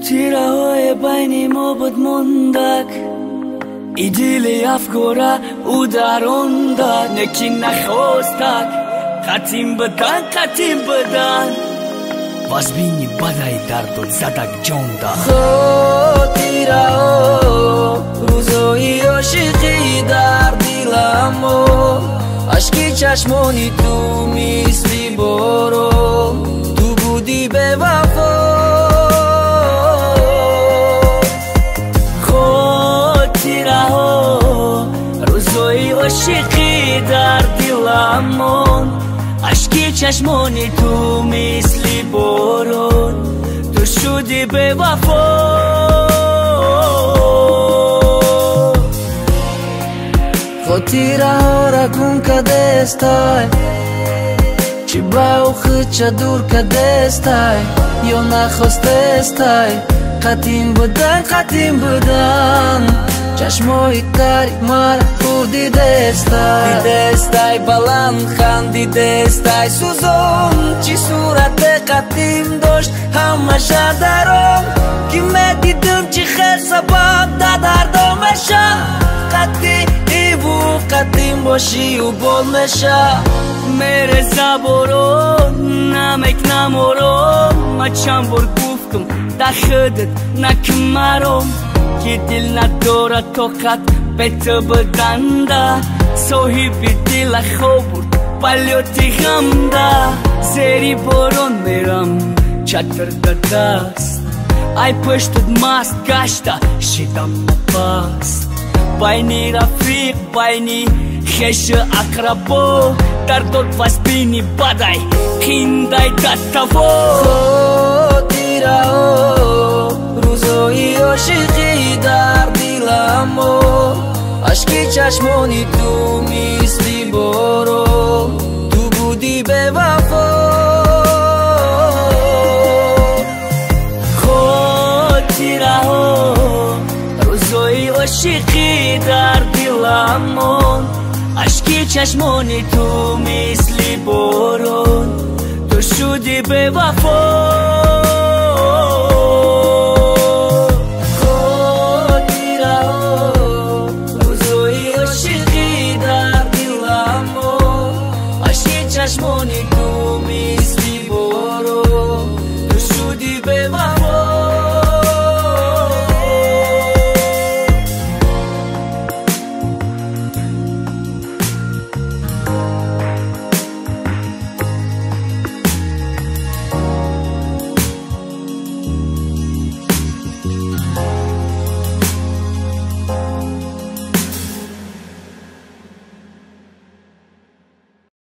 تیره‌های بین ما بود مندک ایدیل افکاره او دروندک نکی نخواستک قطیم بدن باز بینی بدای دردت زدک جونده خاطره ها روزای عاشقی در دلم اشکی چشمانی تو مثلی بارون تو بودی به وفا خاطره ها روزای عاشقی در دلم اشکی چشمانی تو مثلی بارون تو شدی به وفا خاطره ها را گم کرده استای چی با خود دور کرده استای یا نخواسته استای قدیم بودن چشمای تاریک مرا دیده استای بلند خندیده استای سوزون چی صورت قدیم داشت همشه درام که دیدم چی خیل سبب دردامشه قدیم باشی و بول میشه میره زبارون نمک نمارم ما چند بار گفتم در خودت نکن مرام که دل نداره طاقت به تو بدنده صاحبی دل خواب بود پلیوتی غمده زیری بارون میرم چتر دست ای پشتت مست گشته شدم نفس بینی رفیق بینی خیش اقربا دردت بس بینی بدای خیندای دستفا خاطره ها روزای عاشقی در دلم اشکی چشمانی تو مثلی بارون تو بودی به وفا خاطره ها روزای عاشقی در دلم اشکی چشمانی تو مثلی بارون تو شدی به وفا